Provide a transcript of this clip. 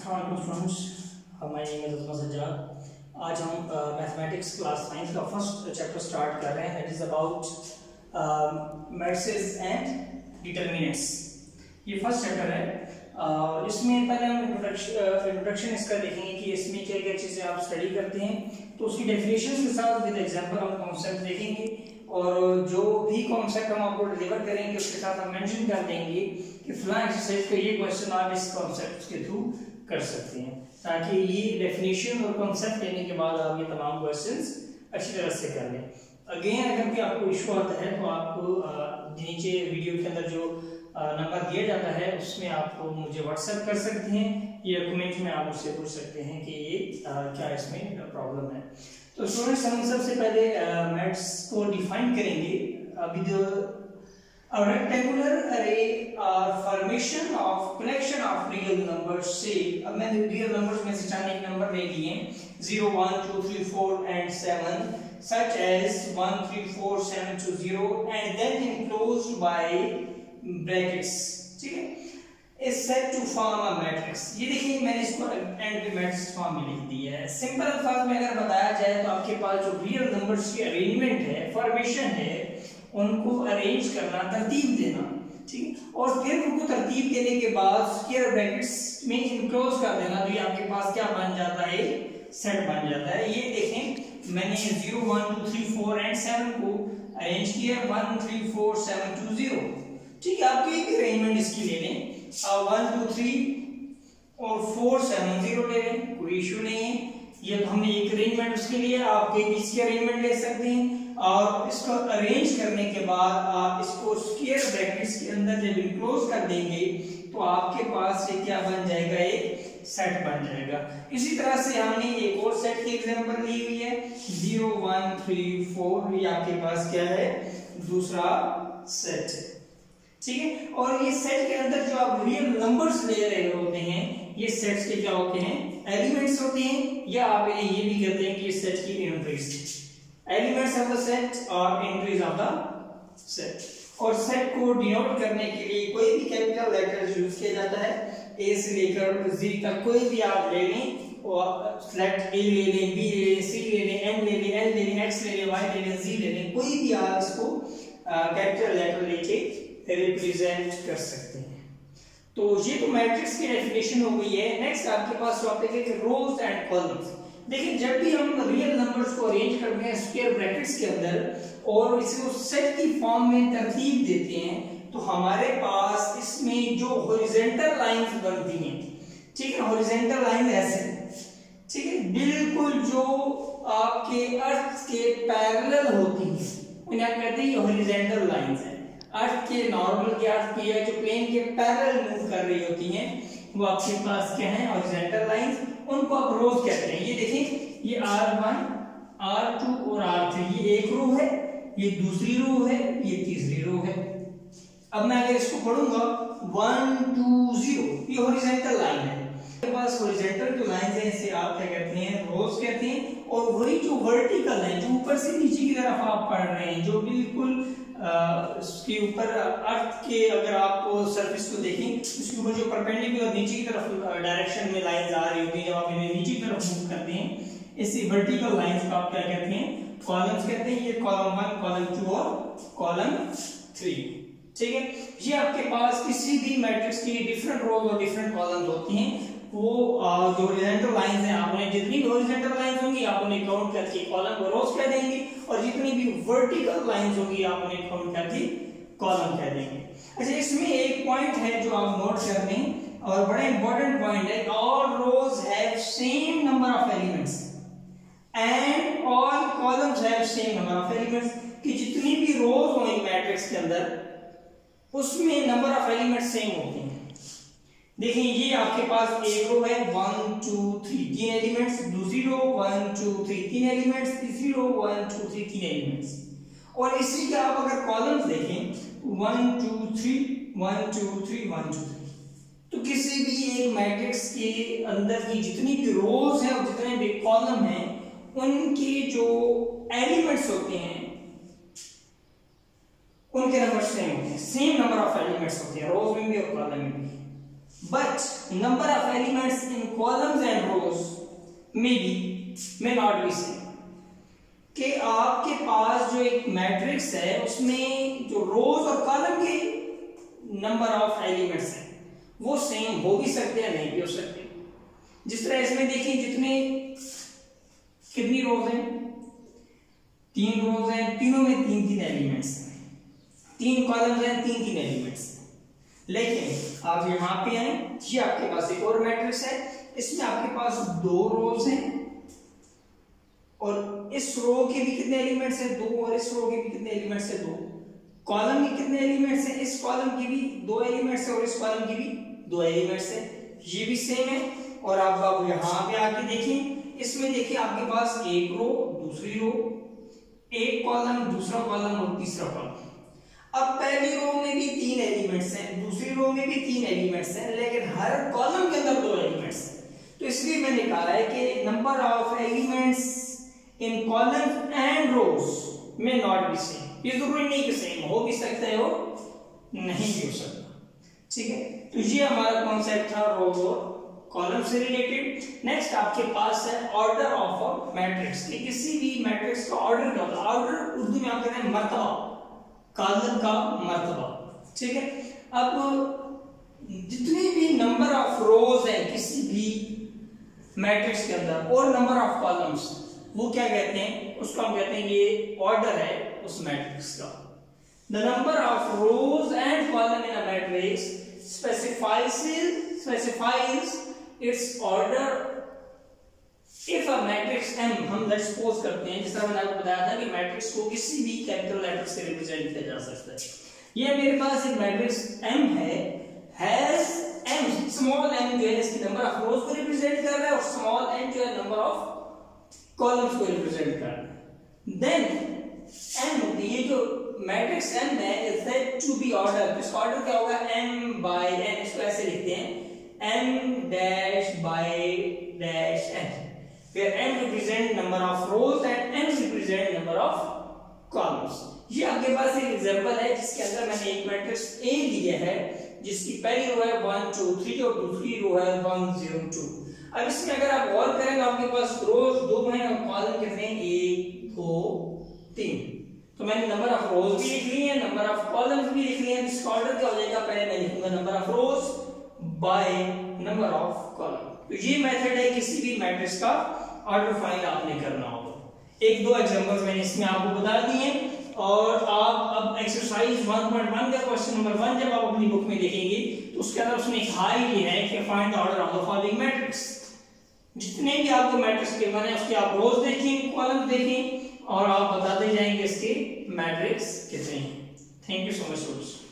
Students, my name is Sajjad. आज हम mathematics class 9 का फर्स्ट चैप्टर स्टार्ट कर रहे हैं, that is about matrices and determinants. ये फर्स्ट चैप्टर है। इसमें पहले हम इंट्रोडक्शन इसका देखेंगे कि इसमें क्या क्या चीज़ें आप स्टडी करते हैं, तो उसकी डेफिनेशन के साथ विद एग्जांपल हम कॉन्सेप्ट देखेंगे और जो भी कॉन्सेप्ट हम आपको डिलीवर करेंगे उसके साथ हम मेंशन कर देंगे कि फलां एक्सरसाइज का ये क्वेश्चन आप इस कॉन्सेप्ट के थ्रू कर सकते हैं, ताकि ये डेफिनेशन और कॉन्सेप्ट लेने के बाद आप ये तमाम क्वेश्चंस अच्छी तरह से कर लें। अगेन अगर भी आपको इशू आता है तो आप नीचे वीडियो के अंदर जो नंबर दिया जाता है उसमें आप मुझे व्हाट्सएप कर सकते हैं या कमेंट में आप मुझसे पूछ सकते हैं कि ये क्या इसमें प्रॉब्लम है। तो स्टूडेंट्स, हम सबसे पहले मैथ्स को डिफाइन करेंगे। अभी जो A rectangular array or formation of collection of real numbers से, अब मैंने real numbers में से चार एक नंबर ले लिए 0, 1, 2, 3, 4 and 7, such as 1, 3, 4, 7 to 0 and then enclosed by brackets, ठीक है, is said to form a matrix। ये देखिए मैंने इसको एंड पे मैट्रिक्स फॉर्म में लिख दिया है। सिंपल अल्फाज में अगर बताया जाए तो आपके पास जो रियल नंबर्स की अरेंजमेंट है, फॉर्मेशन है, उनको अरेंज करना, तरतीब देना, ठीक है, और फिर उनको तरतीब देने के बाद स्क्वायर ब्रैकेट्स में इनक्लोज कर देना, तो ये आपके पास क्या बन जाता है, सेट बन जाता है। ये देखें मैंने 0, 1, 2, 3, 4 एंड 7 को अरेंज किया 1, 3, 4, 7 to 0, ठीक है। आप कोई भी अरेंजमेंट इसकी ले लें, 1, 2, 3 और 4, 7, 0 ले लें, कोई इशू नहीं है। ये तो हमने एक अरेंजमेंट उसके लिए, आप कोई इसकी अरेंजमेंट ले सकते हैं और इसको अरेंज करने के बाद आप इसको स्क्वायर ब्रैकेट्स के अंदर जब इनक्लोज कर देंगे तो आपके पास ये क्या बन जाएगा, एक सेट बन जाएगा। इसी तरह से हमने एक और सेट की एग्जांपल ली हुई है 0, 1, 3, 4, ये आपके पास क्या है, दूसरा सेट है, ठीक है। और ये सेट के अंदर जो आप रियल नंबर्स ले रहे होते हैं, ये सेट्स के क्या होते हैं, एलिमेंट्स होते हैं, या आप ये भी कहते हैं कि ये सेट की entries, elements of the set और एंट्रीज ऑफ द सेट। और सेट को डिनोट करने के लिए कोई भी कैपिटल लेटर यूज किया जाता है, ए से लेकर जी तक कोई भी आप ले लें, और सेलेक्ट ए ले लें, बी ले लें, सी ले लें, एम ले लें, एन ले लें, एक्स ले लें, वाई ले लें, जी ले लें, कोई भी आप इसको कैपिटल लेटर लेके रिप्रेजेंट कर सकते हैं। तो ये तो मैट्रिक्स की डेफिनेशन हो गई है। नेक्स्ट आपके पास टॉपिक है कि रोज एंड कॉलम्स। देखिए जब भी हम रियल नंबर्स को अरेंज करते हैं स्क्वायर ब्रैकेट्स के अंदर और इसको सेट की फॉर्म में तरतीब देते हैं, तो हमारे पास इसमें जो हॉरिजॉन्टल लाइंस बनती हैं, ठीक है, हॉरिजॉन्टल लाइन ऐसे, ठीक है, बिल्कुल जो आपके अर्थ के पैरेलल होती हैं उन्हें आप कहते हैं हॉरिजॉन्टल लाइंस हैं। अर्थ के नॉर्मल के अर्थ की है जो प्लेन के पैरेलल मूव कर रही होती हैं, वो आपके पास क्या है, हॉरिजॉन्टल लाइंस, उनको आप रोज कहते हैं। ये देखिए ये R1, R2 और R3, ये एक रो है, ये दूसरी रो है, ये तीसरी रो है। अब मैं अगर इसको पढ़ूंगा 1, 2, 0, ये हॉरिजॉन्टल लाइन है। आपके पास हॉरिजॉन्टल जो लाइंस हैं इसे आप क्या कहते हैं, रोज कहते हैं। और वही जो वर्टिकल लाइन जो ऊपर से नीचे की तरफ आप पढ़ रहे हैं, जो बिल्कुल उसके ऊपर अर्थ के अगर आप सरफेस को देखें, उसके ऊपर जो परपेंडिकुलर नीचे की तरफ डायरेक्शन में लाइंस आ रही होती हैं, जब आप इन्हें नीचे की तरफ मूव करते हैं, इसी वर्टिकल लाइंस को आप क्या कहते हैं, कॉलम्स कहते हैं। ये कॉलम 1, कॉलम 2 और कॉलम 3, ठीक है। ये आपके पास किसी भी मैट्रिक्स की डिफरेंट रोज और डिफरेंट कॉलम्स होती हैं। वो जो हॉरिजॉन्टल लाइंस हैं, आप उन्हें जितनी भी हॉरिजॉन्टल लाइंस होंगी आप उन्हें काउंट करके कॉलम और रोज कह देंगे, और जितनी भी वर्टिकल लाइंस होंगी आप उन्हें काउंट करके कॉलम कह देंगे। अच्छा, इसमें एक पॉइंट है जो आप नोट कर लें और बड़ा इंपॉर्टेंट पॉइंट है, all rows have same number of elements and all columns have same number of elements, कि जितनी भी रोज होंगी मैट्रिक्स के अंदर उसमें नंबर ऑफ एलिमेंट्स सेम होते हैं। देखिए ये आपके पास एक रो है 1, 2, 3, 3 एलिमेंट्स, दूसरी रो 1, 2, 3, 3 एलिमेंट्स, तीसरी रो 1, 2, 3, 3 एलिमेंट्स। और इसी के आप अगर कॉलम्स देखें 1, 2, 3, 1, 2, 3, 1, 2, 3, तो किसी भी एक मैट्रिक्स के अंदर की जितनी भी रोज हैं और जितने भी कॉलम हैं, उनके जो एलिमेंट्स होते हैं उनके नंबर सेम होते हैं, सेम नंबर ऑफ एलिमेंट्स होते हैं रोज में भी और कॉलम में भी। But number of elements in columns and rows may not be same. कि आपके पास जो एक मैट्रिक्स है उसमें जो रोज और कॉलम के नंबर ऑफ एलिमेंट्स हैं वो सेम हो भी सकते हैं, नहीं भी हो सकते। जिस तरह इसमें देखिए जितने कितनी रोज हैं, 3 रोज हैं, तीनों में 3 एलिमेंट्स हैं, 3 कॉलम्स हैं, 3 एलिमेंट्स हैं। लेकिन आप यहां पे आए, ये आपके पास एक और मैट्रिक्स है, इसमें आपके पास 2 रोज हैं और इस रो के भी कितने एलिमेंट्स हैं, 2, और इस रो के भी कितने एलिमेंट्स हैं, 2। कॉलम के कितने एलिमेंट्स हैं, इस कॉलम की भी 2 एलिमेंट्स हैं और इस कॉलम की भी 2 एलिमेंट्स हैं, ये भी सेम है। और आप यहां पे आके देखिए, इसमें देखिए आपके पास एक रो, दूसरी रो, एक कॉलम, दूसरा कॉलम और तीसरा कॉलम। अब पहली रो में भी 3 एलिमेंट्स हैं, दूसरी रो में भी 3 एलिमेंट्स हैं, लेकिन हर कॉलम के अंदर 2 एलिमेंट्स हैं। तो इसलिए मैंने कहा है कि number of elements in columns and rows may not be same. ये जरूरी नहीं कि सेम हो भी सकता है और नहीं भी हो सकता, ठीक है। तो ये हमारा कॉन्सेप्ट था रोज और कॉलम से रिलेटेड। नेक्स्ट आपके पास है ऑर्डर ऑफ अ मैट्रिक्स। कि किसी भी मैट्रिक्स का ऑर्डर क्या होता है, ऑर्डर उर्दू में आप कहते हैं मर्तबा, कॉलम का मर्तबा, ठीक है। अब जितने भी नंबर ऑफ रोज है किसी भी मैट्रिक्स के अंदर और नंबर ऑफ कॉलम्स, वो क्या कहते हैं, उसको हम कहते हैं ये ऑर्डर है उस मैट्रिक्स का। The number of rows and column in a matrix specifies its order if a matrix M, हम लेट्स सपोज करते हैं, जिस तरह मैंने आपको बताया था कि मैट्रिक्स को किसी भी कैपिटल लेटर से रिप्रेजेंट किया जा सकता है। ये मेरे पास एक मैट्रिक्स M है, हैज M, स्मॉल m जो है इसकी नंबर ऑफ रोज को रिप्रेजेंट कर रहा है और स्मॉल n जो है नंबर ऑफ कॉलम्स को रिप्रेजेंट कर रहा है। देन M, ये जो मैट्रिक्स M है is said to be order. इसका ऑर्डर क्या होगा, M by n। इसको ऐसे लिखते हैं M dash by dash n, where n represent number of rows and n represent number of columns। ये आपके पास एक एग्जांपल है जिसके अंदर मैंने एक मैट्रिक्स A लिया है जिसकी पहली रो है 1 2 3 और दूसरी रो है 1 0 2। अब इसमें अगर आप गौर करें तो आपके पास रोज 2 हैं और कॉलम कितने हैं, 1 2 3। तो मैंने नंबर ऑफ रोज भी लिख ली है, नंबर ऑफ कॉलम्स भी लिख लिए हैं। इसका ऑर्डर क्या हो जाएगा, पहले मैं लिखूंगा number of rows by number of column. तो ये मेथड है किसी भी मैट्रिक्स का ऑर्डर फाइंड आपने करना होगा। 1-2 एग्जांपल्स मैंने इसमें आपको बता दिए और आप अब एक्सरसाइज 1.1 का क्वेश्चन नंबर 1 जब आप अपनी बुक में देखेंगे तो उसके अंदर उसने एक हाई ये है कि find the order of the following matrix. जितने भी आपको मैट्रिक्स के बने उसके आप रोज देखें, कॉलम देखें और आप बताते जाएंगे इसके मैट्रिक्स कितने हैं। Thank you so much students.